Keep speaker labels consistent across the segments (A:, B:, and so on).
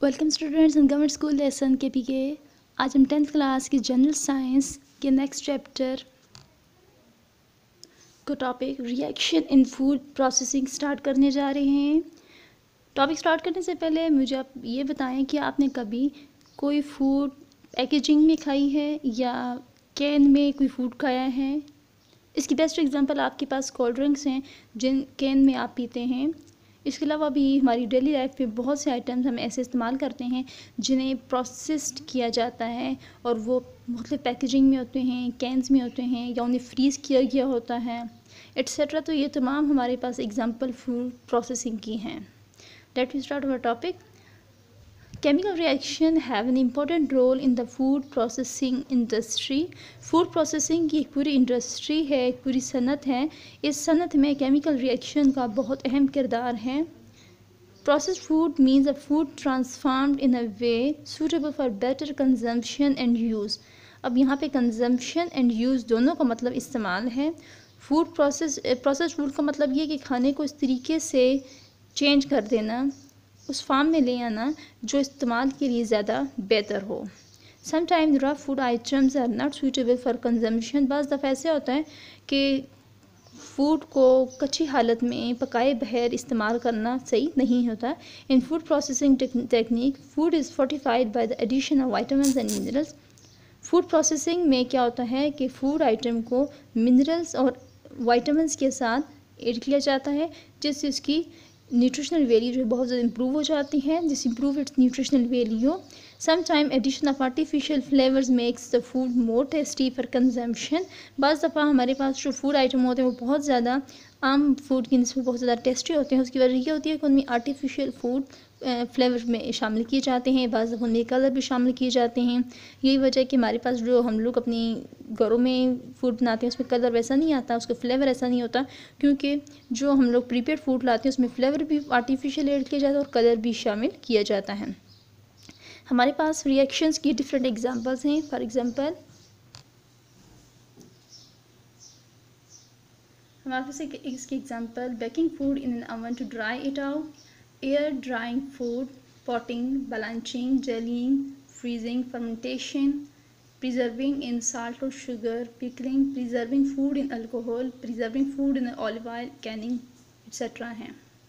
A: Welcome students in government school lesson K P K. आज हम 10th class की general science के next chapter को topic reaction in food processing start करने जा रहे हैं। टॉपिक स्टार्ट करने से पहले मुझे आप ये बताएं कि आपने कभी कोई फूड पैकेजिंग में खाई है या कैन में कोई फूड खाया है। इसकी बेस्ट एग्जांपल आपके पास कोल्ड ड्रिंक्स हैं जिन कैन में आप पीते हैं। इसके अलावा भी हमारी डेली लाइफ में बहुत से आइटम्स हम ऐसे इस्तेमाल करते हैं जिन्हें प्रोसेस्ड किया जाता है और वो मुख्तलिफ पैकेजिंग में होते हैं, कैंस में होते हैं या उन्हें फ्रीज़ किया गया होता है एट्सेट्रा। तो ये तमाम हमारे पास एग्जांपल फूड प्रोसेसिंग की हैं। Let we start our topic. Chemical reaction have an important role in the food processing industry. Food processing की एक पूरी इंडस्ट्री है, एक पूरी सनत है। इस सनत में केमिकल रिएक्शन का बहुत अहम किरदार है। Processed food means a food transformed in a way suitable for better consumption and use. अब यहाँ पे consumption and use दोनों का मतलब इस्तेमाल है। प्रोसेस्ड फूड का मतलब ये कि खाने को इस तरीके से चेंज कर देना, उस फार्म में ले आना जो इस्तेमाल के लिए ज़्यादा बेहतर हो। Sometimes rough food items are not suitable for consumption. बाज़ दफ़ा ऐसे होता है कि फ़ूड को कच्ची हालत में पकाए बगैर इस्तेमाल करना सही नहीं होता। In food processing technique food is fortified by the addition of vitamins and minerals. Food processing में क्या होता है कि फूड आइटम को मिनरल्स और वाइटामिन्स के साथ ऐड किया जाता है जिससे उसकी न्यूट्रिशनल वैल्यू जो है बहुत ज़्यादा इंप्रूव हो जाती है। This improve its nutritional value. Sometime addition of artificial flavours makes the food more tasty for consumption. बाज़ दफ़ा हमारे पास जो फूड आइटम होते हैं वो बहुत ज़्यादा आम फूड की निस्बत बहुत ज़्यादा टेस्टी होते हैं। उसकी वजह ये होती है कि उनमें आर्टिफिशियल फूड फ्लेवर में शामिल किए जाते हैं, बाज़ दफ़ा उनमें कलर भी शामिल किए जाते हैं। यही वजह है कि हमारे पास जो हम लोग अपनी घरों में फूड बनाते हैं उसमें कलर वैसा नहीं आता, उसका फ्लेवर ऐसा नहीं होता, क्योंकि जो हम लोग प्रीपेड फूड लाते हैं उसमें फ्लेवर भी आर्टिफिशियल ऐड किया जाता है और कलर भी शामिल किया जाता है। हमारे पास रिएक्शंस की डिफरेंट एग्जांपल्स हैं। फॉर एग्जांपल हमारे पास इसकी example baking food in an oven to dry it out, air drying food, potting, blanching, jelling, freezing, fermentation, preserving in salt or sugar, pickling, preserving food in alcohol, preserving food in olive oil, canning, etc. हैं।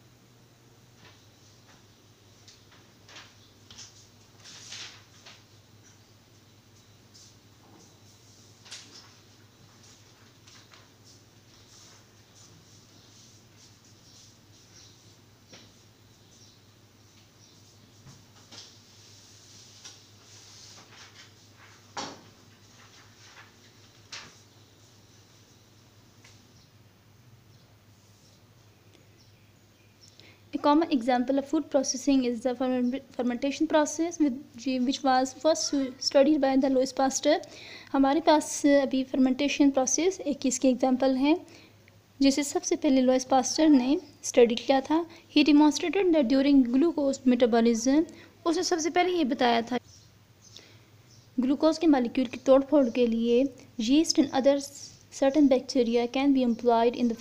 A: A common example of food processing is the fermentation process which was first studied by the Louis Pasteur. हमारे पास अभी fermentation process एक इसके example हैं जिसे सबसे पहले Louis pastor ने स्टडी किया था। He demonstrated that during glucose metabolism, उसने सबसे पहले ये बताया था ग्लूकोज के मालिक्यूल की तोड़ फोड़ के लिए yeast and other certain bacteria can be employed in the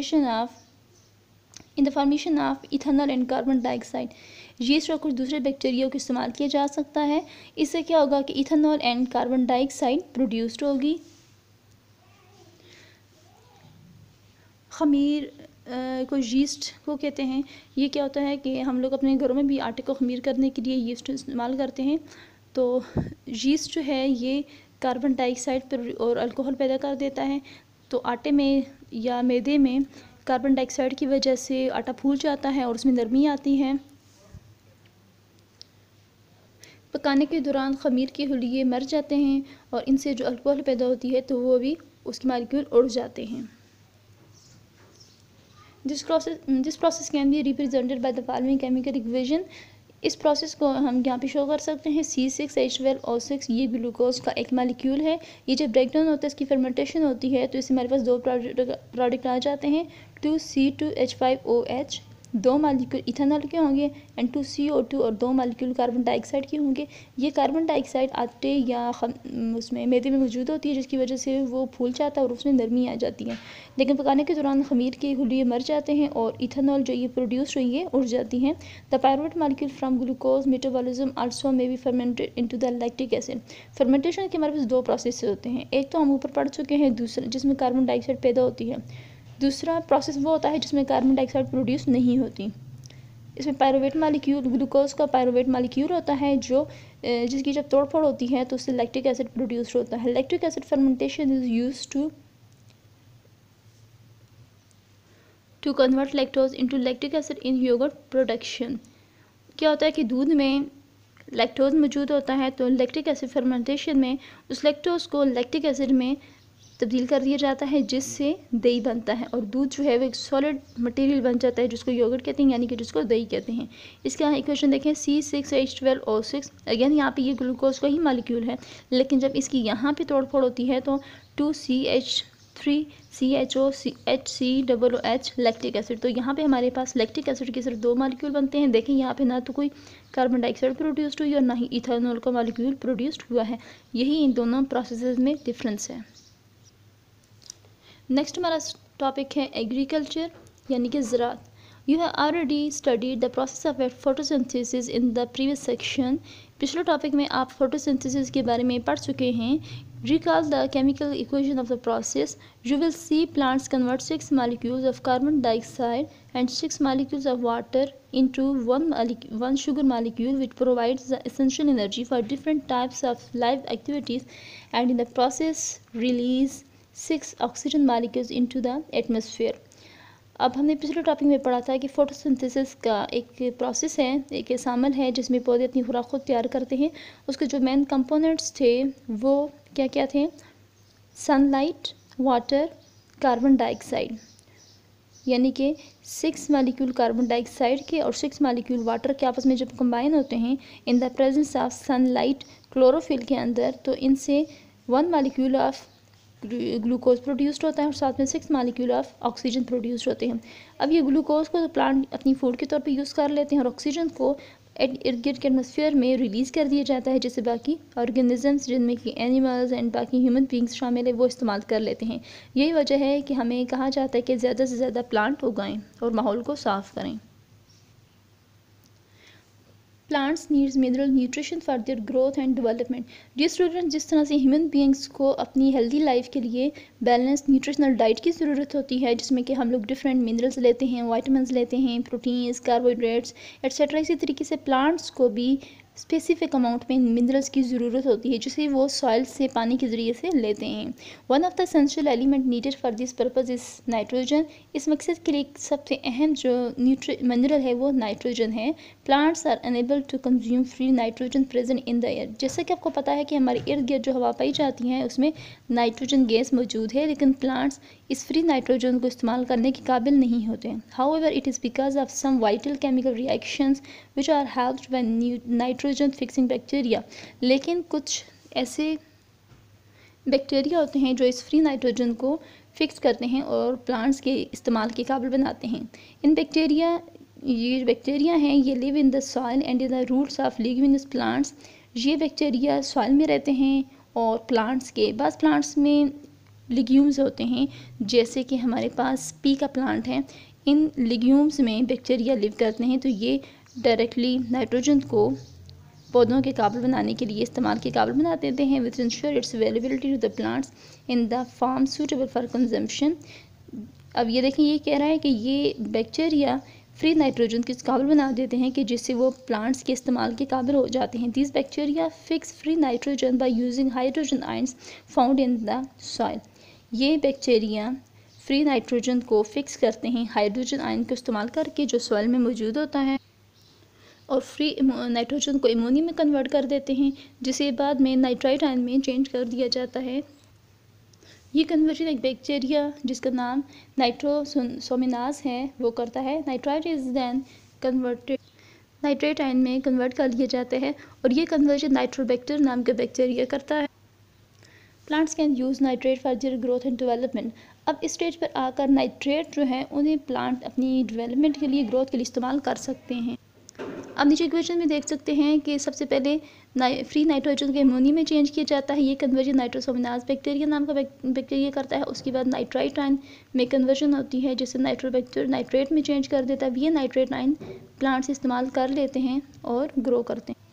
A: formation of ethanol and carbon dioxide. Yeast और कुछ दूसरे बैक्टीरिया को इस्तेमाल किया जा सकता है। इससे क्या होगा कि ethanol and carbon dioxide produced होगी। खमीर को यीस्ट को कहते हैं। ये क्या होता है कि हम लोग अपने घरों में भी आटे को खमीर करने के लिए यीस्ट इस्तेमाल करते हैं। तो यीस्ट जो है ये कार्बन डाइऑक्साइड और अल्कोहल पैदा कर देता है। तो आटे में या मैदे में कार्बन डाइऑक्साइड की वजह से आटा फूल जाता है और उसमें नरमी आती है। पकाने के दौरान खमीर के हुलिये मर जाते हैं और इनसे जो अल्कोहल पैदा होती है तो वो भी उसके मालिक्यूल उड़ जाते हैं। This process can be represented by the following chemical equation. इस प्रोसेस को हम यहाँ पे शो कर सकते हैं। C6H12O6 ये ग्लूकोज का एक मालिक्यूल है। ये जब ब्रेकडाउन होता है, इसकी फर्मेंटेशन होती है तो इससे हमारे पास दो प्रोडक्ट आ जाते हैं 2C2H5OH। 2 मालिक्यूल इथेनॉल के होंगे एंड 2 CO2 और 2 मालिक्यूल कार्बन डाइऑक्साइड के होंगे। ये कार्बन डाइऑक्साइड आटे या उसमें मैदे में मौजूद होती है, जिसकी वजह से वो फूल जाता है और उसमें नरमी आ जाती है। लेकिन पकाने के दौरान खमीर के हुलिये मर जाते हैं और इथेनॉल जो ये प्रोड्यूस हुई है उड़ जाती हैं। The pyruvate molecule from glucose metabolism also may be fermented into the lactic acid. Fermentation के हमारे पास 2 प्रोसेस होते हैं, एक तो हम ऊपर पढ़ चुके हैं, दूसरा जिसमें कार्बन डाइऑक्साइड पैदा होती है। दूसरा प्रोसेस वो होता है जिसमें कार्बन डाइऑक्साइड प्रोड्यूस नहीं होती। इसमें पायरुवेट मालिक्यूल, ग्लूकोज का पायरुवेट मालिक्यूल होता है जो जिसकी जब तोड़ फोड़ होती है तो उससे लैक्टिक एसिड प्रोड्यूस होता है। Lactic acid fermentation is used to convert lactose into lactic acid in yoghurt production. क्या होता है कि दूध में लैक्टोज मौजूद होता है, तो लैक्टिक एसिड फर्मेंटेशन में उस लैक्टोज को लैक्टिक एसिड में तब्दील कर दिया जाता है, जिससे दही बनता है और दूध जो है वो एक सॉलिड मटेरियल बन जाता है जिसको योगर्ट कहते हैं, यानी कि जिसको दही कहते हैं। इसका इक्वेशन देखें C6H12O6। अगेन यहाँ पे ये ग्लूकोज का ही मालिक्यूल है, लेकिन जब इसकी यहाँ पे तोड़ फोड़ होती है तो 2CH3CHOHCOOH लैक्टिक एसिड। तो यहाँ पे हमारे पास लैक्टिक एसिड के सिर्फ 2 मालिक्यूल बनते हैं। देखें यहाँ पे ना तो कोई कार्बन डाइऑक्साइड प्रोड्यूस्ड हुई और ना ही इथेनॉल का मालिक्यूल प्रोड्यूस्ड हुआ है। यही इन दोनों प्रोसेसेस में डिफरेंस है। नेक्स्ट हमारा टॉपिक है एग्रीकल्चर यानी कि ज़राअत। You have already studied the process of photosynthesis in the previous section. पिछले टॉपिक में आप फोटोसिंथेसिस के बारे में पढ़ चुके हैं। Recall the chemical equation of the process. You will see plants convert 6 molecules of carbon dioxide and 6 molecules of water into one sugar molecule, which provides the essential energy for different types of life activities, and in the process release 6 oxygen molecules into the atmosphere. अब हमने पिछले topic में पढ़ा था कि photosynthesis का एक process है, एक असामल है जिसमें पौधे अपनी खुराक खुद तैयार करते हैं। उसके जो मेन कंपोनेंट्स थे वो क्या क्या थे? सनलाइट, वाटर, कार्बन डाइऑक्साइड, यानी कि 6 मालिक्यूल कार्बन डाइऑक्साइड के और 6 मालिक्यूल वाटर के आपस में जब कंबाइन होते हैं in the presence of sunlight chlorophyll के अंदर, तो इनसे 1 मालिक्यूल ऑफ ग्लूकोज प्रोड्यूस्ड होता है और साथ में 6 मालिक्यूल ऑफ ऑक्सीजन प्रोड्यूस्ड होते हैं। अब ये ग्लूकोज को तो प्लांट अपनी फूड के तौर पे यूज़ कर लेते हैं और ऑक्सीजन को इर्द गिर्द के एटमॉस्फेयर में रिलीज़ कर दिया जाता है, जिससे बाकी ऑर्गेनिजम्स जिनमें कि एनिमल्स एंड बाकी ह्यूमन बींग्स शामिल है वो इस्तेमाल कर लेते हैं। यही वजह है कि हमें कहा जाता है कि ज़्यादा से ज़्यादा प्लांट उगाएं और माहौल को साफ़ करें। Plants needs mineral nutrition for their growth and development. Dear student, जिस तरह से ह्यूमन बीइंग्स को अपनी हेल्दी लाइफ के लिए बैलेंस न्यूट्रिशनल डाइट की ज़रूरत होती है, जिसमें कि हम लोग डिफरेंट मिनरल्स लेते हैं, वाइटामिन्स लेते हैं, प्रोटीन्स, कार्बोहाइड्रेट्स एट्सेट्रा, इसी तरीके से प्लांट्स को भी स्पेसिफिक अमाउंट में मिनरल्स की ज़रूरत होती है, जिसे वो सॉइल से पानी के ज़रिए से लेते हैं। One of the essential element needed for this purpose is nitrogen. इस मकसद के लिए सबसे अहम जो मिनरल है वो नाइट्रोजन है। Plants are unable to consume free nitrogen present in the air. जैसा कि आपको पता है कि हमारे इर्द गिर्द जो हवा पाई जाती है उसमें नाइट्रोजन गैस मौजूद है, लेकिन प्लांट्स इस फ्री नाइट्रोजन को इस्तेमाल करने के काबिल नहीं होते। However it is because of some vital chemical reactions which are helped by nitrogen fixing bacteria. लेकिन कुछ ऐसे बैक्टीरिया होते हैं जो इस फ्री नाइट्रोजन को फिक्स करते हैं और प्लांट्स के इस्तेमाल के काबिल बनाते हैं। ये बैक्टीरिया हैं, ये live in the soil and in the roots of leguminous plants. ये बैक्टीरिया सॉइल में रहते हैं और प्लांट्स के बाज़ प्लांट्स में लिग्यूम्स होते हैं, जैसे कि हमारे पास पी का प्लांट है। इन लिग्यूम्स में बैक्टीरिया लिव करते हैं, तो ये डायरेक्टली नाइट्रोजन को पौधों के काबिल बनाने के लिए इस्तेमाल के काबिल बना देते हैं, which ensure its availability to the plants in the form suitable for consumption. अब ये देखें, ये कह रहा है कि ये बैक्टीरिया फ्री नाइट्रोजन के काबिल बना देते हैं कि जिससे वो प्लांट्स के इस्तेमाल के काबिल हो जाते हैं। This bacteria fix free nitrogen by using hydrogen ions found in the soil. ये बैक्टीरिया फ्री नाइट्रोजन को फिक्स करते हैं हाइड्रोजन आयन को इस्तेमाल करके जो सॉइल में मौजूद होता है, और फ्री नाइट्रोजन को अमोनिया में कन्वर्ट कर देते हैं, जिसे बाद में नाइट्राइट आयन में चेंज कर दिया जाता है। ये कन्वर्जन एक बैक्टीरिया जिसका नाम नाइट्रोसोमिनाज है वो करता है। Nitrite is then converted nitrate ion में कन्वर्ट कर लिया जाता है और ये कन्वर्जन नाइट्रोबैक्टर नाम का बैक्टीरिया करता है। Plants can use nitrate for their growth and development. अब इस स्टेज पर आकर नाइट्रेट जो है उन्हें प्लांट अपनी डेवलपमेंट के लिए, ग्रोथ के लिए इस्तेमाल कर सकते हैं। अब नीचे इक्वेशन में देख सकते हैं कि सबसे पहले फ्री नाइट्रोजन को एमोनी में चेंज किया जाता है। ये कन्वर्जन नाइट्रोसोमोनास बैक्टीरिया नाम का बैक्टीरिया करता है। उसके बाद नाइट्राइट आयन में कन्वर्जन होती है जिससे नाइट्रोबैक्टीरिया नाइट्रेट में चेंज कर देता है। ये नाइट्रेट आयन प्लांट्स इस्तेमाल कर लेते हैं और ग्रो करते हैं।